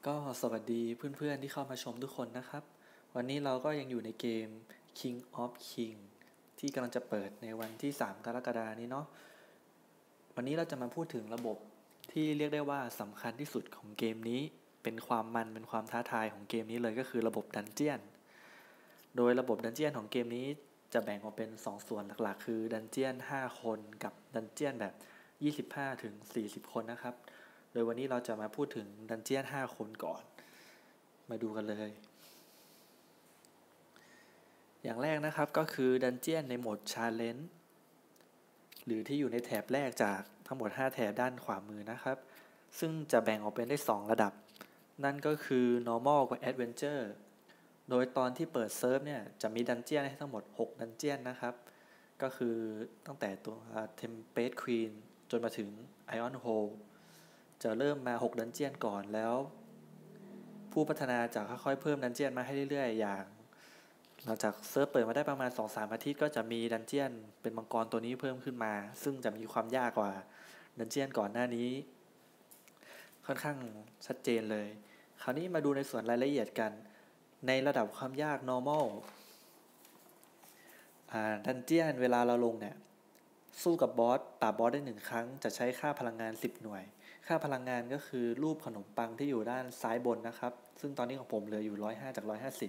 ก็สวัสดีเพื่อนๆที่เข้ามาชมทุกคนนะครับวันนี้เราก็ยังอยู่ในเกม King of King ที่กำลังจะเปิดในวันที่3กรกฎาคมนี้เนาะวันนี้เราจะมาพูดถึงระบบที่เรียกได้ว่าสำคัญที่สุดของเกมนี้เป็นความท้าทายของเกมนี้เลยก็คือระบบดันเจียนโดยระบบดันเจียนของเกมนี้จะแบ่งออกเป็น2ส่วนหลักๆคือดันเจียน5คนกับดันเจียนแบบ25ถึง40คนนะครับโดยวันนี้เราจะมาพูดถึงดันเจียน5คนก่อนมาดูกันเลยอย่างแรกนะครับก็คือดันเจียนในโหมด Challenge หรือที่อยู่ในแถบแรกจากทั้งหมด5แถบด้านขวามือนะครับซึ่งจะแบ่งออกเป็นได้2ระดับนั่นก็คือ Normal กับ Adventure โดยตอนที่เปิดเซิร์ฟเนี่ยจะมีดันเจียนให้ทั้งหมด6ดันเจียนนะครับก็คือตั้งแต่ตัว Tempest Queen จนมาถึง Iron Hole จะเริ่มมา6ดันเจียนก่อนแล้วผู้พัฒนาจะค่อยๆเพิ่มดันเจียนมาให้เรื่อยๆอย่างหลังจากเซิร์ฟเปิดมาได้ประมาณ 2-3 อาทิตย์ก็จะมีดันเจียนเป็นมังกรตัวนี้เพิ่มขึ้นมาซึ่งจะมีความยากกว่าดันเจียนก่อนหน้านี้ค่อนข้างชัดเจนเลยคราวนี้มาดูในส่วนรายละเอียดกันในระดับความยาก normal ดันเจียนเวลาเราลงเนี่ยสู้กับบอสปราบบอสได้1ครั้งจะใช้ค่าพลังงาน10หน่วยค่าพลังงานก็คือรูปขนมปังที่อยู่ด้านซ้ายบนนะครับซึ่งตอนนี้ของผมเหลืออยู่105จาก150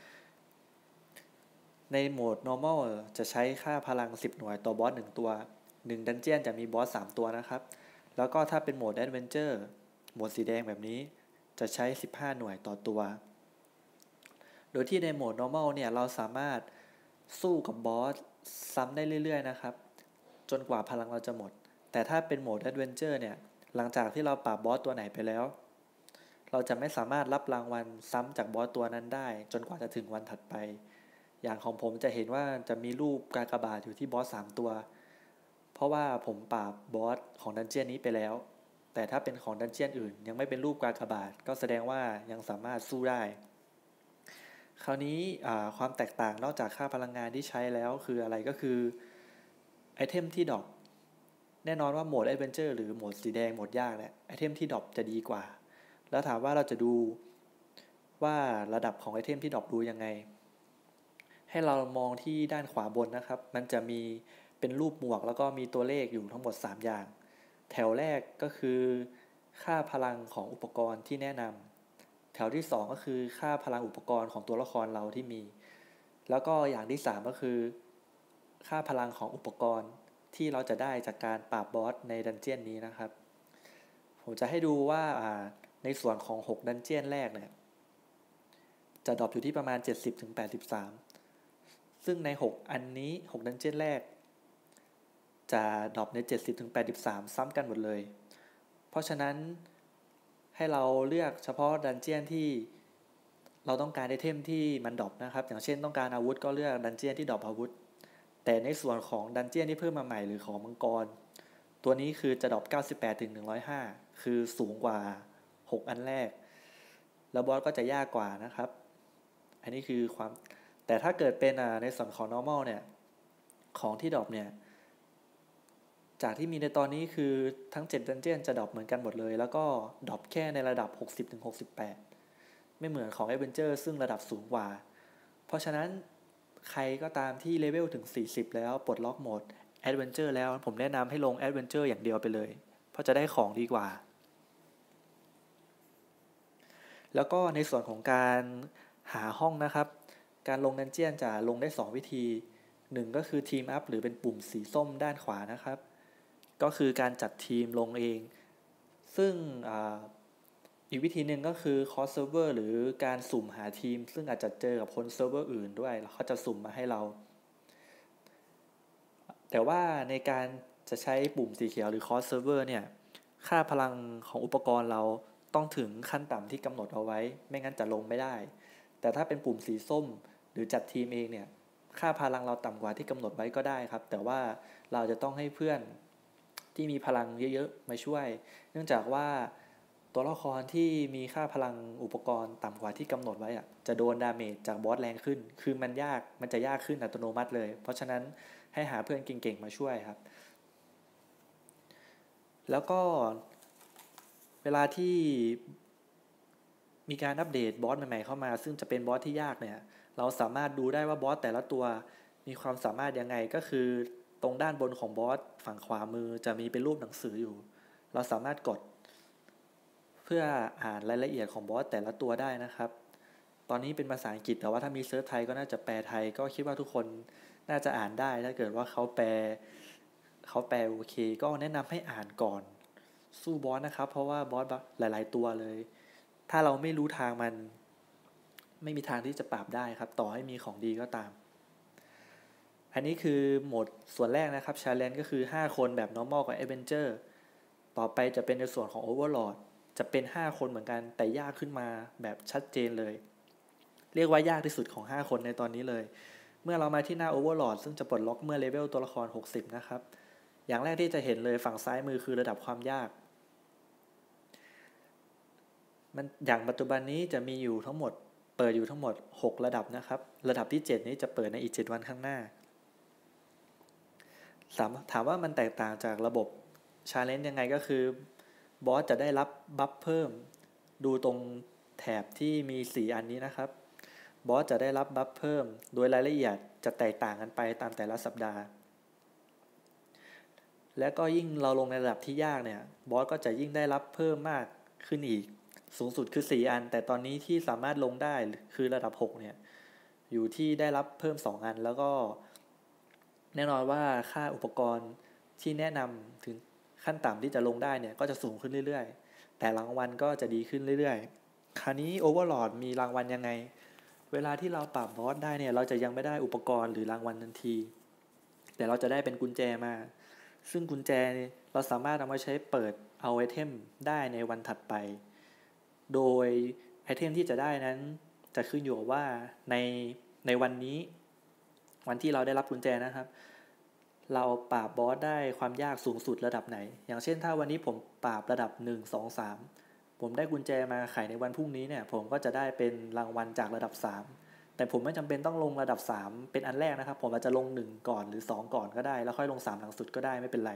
ในโหมด normal จะใช้ค่าพลัง10หน่วยต่อบอส1ตัว1ดันเจียนจะมีบอส3ตัวนะครับแล้วก็ถ้าเป็นโหมด adventure โหมดสีแดงแบบนี้จะใช้15หน่วยต่อตัวโดยที่ในโหมด normal เนี่ยเราสามารถสู้กับบอสซ้ำได้เรื่อยๆนะครับจนกว่าพลังเราจะหมดแต่ถ้าเป็นโหมด Adventure เนี่ยหลังจากที่เราปราบบอสตัวไหนไปแล้วเราจะไม่สามารถรับรางวัลซ้ำจากบอสตัวนั้นได้จนกว่าจะถึงวันถัดไปอย่างของผมจะเห็นว่าจะมีรูปกากบาทอยู่ที่บอส3ตัวเพราะว่าผมปราบบอสของดันเจียนนี้ไปแล้วแต่ถ้าเป็นของดันเจียนอื่นยังไม่เป็นรูปกากบาทก็แสดงว่ายังสามารถสู้ได้คราวนี้ความแตกต่างนอกจากค่าพลังงานที่ใช้แล้วคืออะไรก็คือไอเทมที่ดรอปแน่นอนว่าโหมด Adventure หรือโหมดสีแดงโหมดยากเนี่ยไอเทมที่ดรอปจะดีกว่าแล้วถามว่าเราจะดูว่าระดับของไอเทมที่ดรอปดูยังไงให้เรามองที่ด้านขวาบนนะครับมันจะมีเป็นรูปหมวกแล้วก็มีตัวเลขอยู่ทั้งหมด3อย่างแถวแรกก็คือค่าพลังของอุปกรณ์ที่แนะนำแถวที่2ก็คือค่าพลังอุปกรณ์ของตัวละครเราที่มีแล้วก็อย่างที่3ก็คือค่าพลังของอุปกรณ์ที่เราจะได้จากการปราบบอสในดันเจียนนี้นะครับผมจะให้ดูว่าในส่วนของ6ดันเจียนแรกเนี่ยจะดรอปอยู่ที่ประมาณ70-83ซึ่งใน6อันนี้6ดันเจียนแรกจะดรอปใน70-83ซ้ำกันหมดเลยเพราะฉะนั้นให้เราเลือกเฉพาะดันเจียนที่เราต้องการไอเทมที่มันดรอปนะครับอย่างเช่นต้องการอาวุธก็เลือกดันเจียนที่ดรอปอาวุธแต่ในส่วนของดันเจียนที่เพิ่มมาใหม่หรือของมังกรตัวนี้คือจะดรอป98-105คือสูงกว่า6อันแรกแล้วบอสก็จะยากกว่านะครับอันนี้คือความแต่ถ้าเกิดเป็นในส่วนของ normal เนี่ยของที่ดรอปเนี่ยจากที่มีในตอนนี้คือทั้ง7ดันเจียนจะดรอปเหมือนกันหมดเลยแล้วก็ดรอปแค่ในระดับ60-68ไม่เหมือนของ Adventure ซึ่งระดับสูงกว่าเพราะฉะนั้นใครก็ตามที่เลเวลถึง40แล้วปลดล็อกโหมด Adventure แล้วผมแนะนำให้ลง Adventure อย่างเดียวไปเลยเพราะจะได้ของดีกว่าแล้วก็ในส่วนของการหาห้องนะครับการลงดันเจียนจะลงได้2วิธี1ก็คือทีมอัพหรือเป็นปุ่มสีส้มด้านขวานะครับก็คือการจัดทีมลงเองซึ่งอีกวิธีหนึ่งก็คือคอสเซิร์ฟเวอร์หรือการสุ่มหาทีมซึ่งอาจจะเจอกับคนเซิร์ฟเวอร์อื่นด้วยแล้วเขาจะสุ่มมาให้เราแต่ว่าในการจะใช้ปุ่มสีเขียวหรือคอสเซิร์ฟเวอร์เนี่ยค่าพลังของอุปกรณ์เราต้องถึงขั้นต่ำที่กำหนดเอาไว้ไม่งั้นจะลงไม่ได้แต่ถ้าเป็นปุ่มสีส้มหรือจัดทีมเองเนี่ยค่าพลังเราต่ำกว่าที่กำหนดไว้ก็ได้ครับแต่ว่าเราจะต้องให้เพื่อนที่มีพลังเยอะๆมาช่วยเนื่องจากว่าตัวละครที่มีค่าพลังอุปกรณ์ต่ำกว่าที่กำหนดไว้จะโดนดาเมจจากบอสแรงขึ้นคือมันจะยากขึ้นอัตโนมัติเลยเพราะฉะนั้นให้หาเพื่อนเก่งๆมาช่วยครับแล้วก็เวลาที่มีการอัปเดตบอสใหม่ๆเข้ามาซึ่งจะเป็นบอสที่ยากเนี่ยเราสามารถดูได้ว่าบอสแต่ละตัวมีความสามารถยังไงก็คือตรงด้านบนของบอสฝั่งขวามือจะมีเป็นรูปหนังสืออยู่เราสามารถกดเพื่ออ่านรายละเอียดของบอสแต่ละตัวได้นะครับตอนนี้เป็นภาษาอังกฤษแต่ว่าถ้ามีเซิร์ฟไทยก็น่าจะแปลไทยก็คิดว่าทุกคนน่าจะอ่านได้ถ้าเกิดว่าเขาแปลโอเคก็แนะนำให้อ่านก่อนสู้บอสนะครับเพราะว่าบอสหลายๆตัวเลยถ้าเราไม่รู้ทางมันไม่มีทางที่จะปราบได้ครับต่อให้มีของดีก็ตามอันนี้คือโหมดส่วนแรกนะครับ Challenge ก็คือ5คนแบบ Normal กับ Adventure ต่อไปจะเป็นในส่วนของ Overlord จะเป็น5คนเหมือนกันแต่ยากขึ้นมาแบบชัดเจนเลยเรียกว่ายากที่สุดของ5คนในตอนนี้เลยเมื่อเรามาที่หน้า Overlord ซึ่งจะปลดล็อกเมื่อเลเวลตัวละคร60นะครับอย่างแรกที่จะเห็นเลยฝั่งซ้ายมือคือระดับความยากมันอย่างปัจจุบันนี้จะมีอยู่ทั้งหมดเปิดอยู่ทั้งหมด6ระดับนะครับระดับที่7นี้จะเปิดในอีก7วันข้างหน้าถามว่ามันแตกต่างจากระบบ Challenge ยังไงก็คือบอสจะได้รับบัฟเพิ่มดูตรงแถบที่มี4อันนี้นะครับบอสจะได้รับบัฟเพิ่มโดยรายละเอียดจะแตกต่างกันไปตามแต่ละสัปดาห์และก็ยิ่งเราลงในระดับที่ยากเนี่ยบอสก็จะยิ่งได้รับเพิ่มมากขึ้นอีกสูงสุดคือ4อันแต่ตอนนี้ที่สามารถลงได้คือระดับ6เนี่ยอยู่ที่ได้รับเพิ่ม2อันแล้วก็แน่นอนว่าค่าอุปกรณ์ที่แนะนำถึงขั้นต่ำที่จะลงได้เนี่ยก็จะสูงขึ้นเรื่อยๆแต่รางวัลก็จะดีขึ้นเรื่อยๆคราวนี้ Overlord มีรางวัลยังไงเวลาที่เราปราบบอสได้เนี่ยเราจะยังไม่ได้อุปกรณ์หรือรางวัลทันทีแต่เราจะได้เป็นกุญแจมาซึ่งกุญแจเราสามารถเอามาใช้เปิดเอาไอเทมได้ในวันถัดไปโดยไอเทมที่จะได้นั้นจะขึ้นอยู่กับว่าในวันนี้วันที่เราได้รับกุญแจนะครับเราปราบบอสได้ความยากสูงสุดระดับไหนอย่างเช่นถ้าวันนี้ผมปราบระดับ1 2 3ผมได้กุญแจมาไขในวันพรุ่งนี้เนี่ยผมก็จะได้เป็นรางวัลจากระดับ3แต่ผมไม่จำเป็นต้องลงระดับ3เป็นอันแรกนะครับผมอาจจะลง1ก่อนหรือ2ก่อนก็ได้แล้วค่อยลง3หลังสุดก็ได้ไม่เป็นไร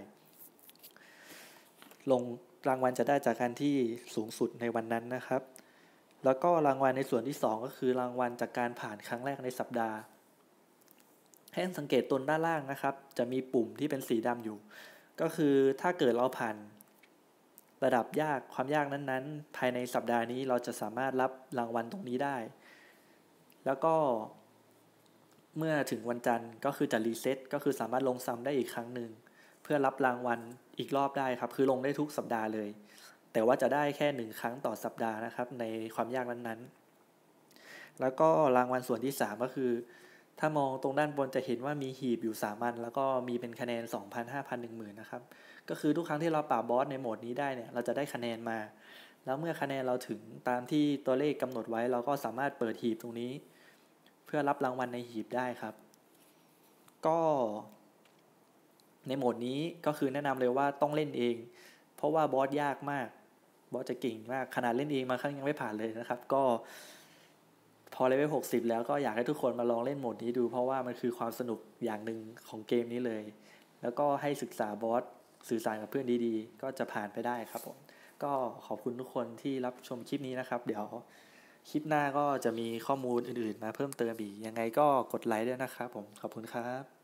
ลงรางวัลจะได้จากการที่สูงสุดในวันนั้นนะครับแล้วก็รางวัลในส่วนที่2ก็คือรางวัลจากการผ่านครั้งแรกในสัปดาห์ให้สังเกตตนด้านล่างนะครับจะมีปุ่มที่เป็นสีดำอยู่ก็คือถ้าเกิดเราผ่านระดับยากความยากนั้นๆภายในสัปดาห์นี้เราจะสามารถรับรางวัลตรงนี้ได้แล้วก็เมื่อถึงวันจันทร์ก็คือจะรีเซ็ตก็คือสามารถลงซ้ำได้อีกครั้งหนึ่งเพื่อรับรางวัลอีกรอบได้ครับคือลงได้ทุกสัปดาห์เลยแต่ว่าจะได้แค่1ครั้งต่อสัปดาห์นะครับในความยากนั้นๆแล้วก็รางวัลส่วนที่3ก็คือถ้ามองตรงด้านบนจะเห็นว่ามีหีบอยู่3อันแล้วก็มีเป็นคะแนน 2,000 5,000 10,000นะครับก็คือทุกครั้งที่เราปราบบอสในโหมดนี้ได้เนี่ยเราจะได้คะแนนมาแล้วเมื่อคะแนนเราถึงตามที่ตัวเลขกำหนดไว้เราก็สามารถเปิดหีบตรงนี้เพื่อรับรางวัลในหีบได้ครับก็ในโหมดนี้ก็คือแนะนำเลยว่าต้องเล่นเองเพราะว่าบอสยากมากบอสจะเก่งมากขนาดเล่นเองมาครั้งยังไม่ผ่านเลยนะครับก็พอเลเวล60แล้วก็อยากให้ทุกคนมาลองเล่นโหมดนี้ดูเพราะว่ามันคือความสนุกอย่างหนึ่งของเกมนี้เลยแล้วก็ให้ศึกษาบอสสื่อสารกับเพื่อนดีๆก็จะผ่านไปได้ครับผมก็ขอบคุณทุกคนที่รับชมคลิปนี้นะครับเดี๋ยวคลิปหน้าก็จะมีข้อมูลอื่นๆมาเพิ่มเติมอีกยังไงก็กดไลค์ด้วยนะครับผมขอบคุณครับ